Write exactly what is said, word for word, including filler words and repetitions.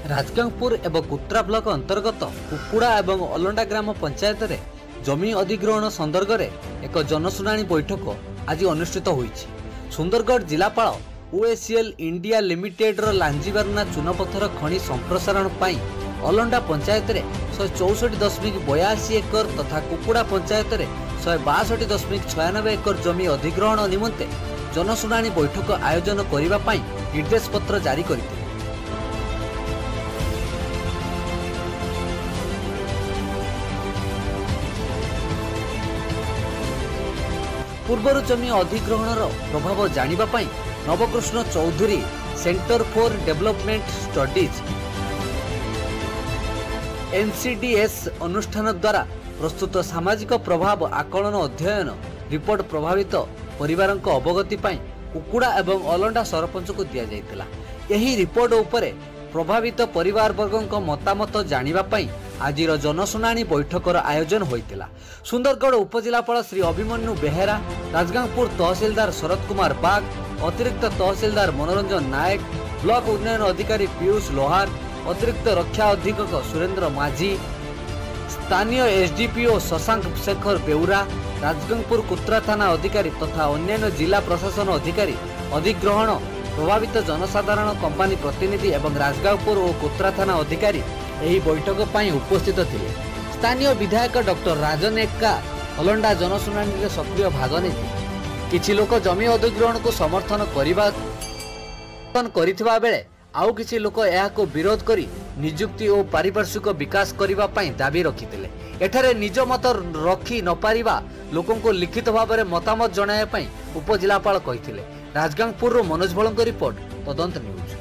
राजगांगपुर एवं कुत्रा ब्लॉक अंतर्गत कुकुड़ा एवं अलंडा ग्राम पंचायत रे जमी अधिग्रहण संदर्भ में एक जनशुणाणी बैठक आज अनुष्ठित होईछि। सुंदरगढ़ जिलापाल ओएसीएल इंडिया लिमिटेड रो लांजीबारना चुनपथर खनि संप्रसारण पाई अलंडा पंचायत रे शहे चौसठ दशमिक बयासी एकर तथा कुकुड़ा पंचायत रे शहे बासठ दशमिक छयानबे एकर जमी अधिग्रहण निमंते जनशुणाणी बैठक आयोजन करिबा पाई निर्देश पत्र जारी करथिले। पूर्वर जमी अधिग्रहणर प्रभाव जानिबा पाई Nabakrushna Choudhury centre for development studies NCDS अनुष्ठान द्वारा प्रस्तुत सामाजिक प्रभाव आकलन अध्ययन रिपोर्ट प्रभावित परिवार अवगति पाई कुकुड़ा एवं अलंडा सरपंच को दिया जायतिला। एही रिपोर्ट उपरे प्रभावित परिवार वर्ग मतामत जानिबा पाई आजिर जनशुणाणी बैठकर आयोजन होइतिला। सुंदरगढ़ उपजिलापाल श्री अभिमन्यु बेहेरा, राजगांगपुर तहसीलदार शरद कुमार बाग, अतिरिक्त तहसीलदार मनोरंजन नायक, ब्लॉक उन्नयन अधिकारी पीयूष लोहार, अतिरिक्त रक्षा अधीक्षक सुरेंद्र माझी, स्थानीय एसडीपीओ शशांक शेखर बेउरा, राजगांगपुर कुत्रा थाना अधिकारी तथा अन्य जिला प्रशासन अधिकारी, अधिग्रहण प्रभावित जनसाधारण कंपानी प्रतिनिधि एवं राजगांगपुर और कुत्रा थाना अधिकारी एही बैठक पाई उपस्थित थिले। स्थानीय विधायक डॉक्टर राजन एक्का अलंडा जनशुणाणी रे सक्रिय भाग नेति। किछि लोक जमी अधिग्रहण को समर्थन करिबा करिथिबा बेले आउ किछि लोक एहाको विरोध करी नियुक्ति और पारिपार्श्विक विकास करिबा पाई दाबी रखिथिले। एठारे निज मत रखी न पारिबा लोकन को लिखित भाव में मतामत जणाया पाई उपजिलापाल कहिथिले। राजगांगपुर रो मनोज भलंक रिपोर्ट तदंत न्यूज।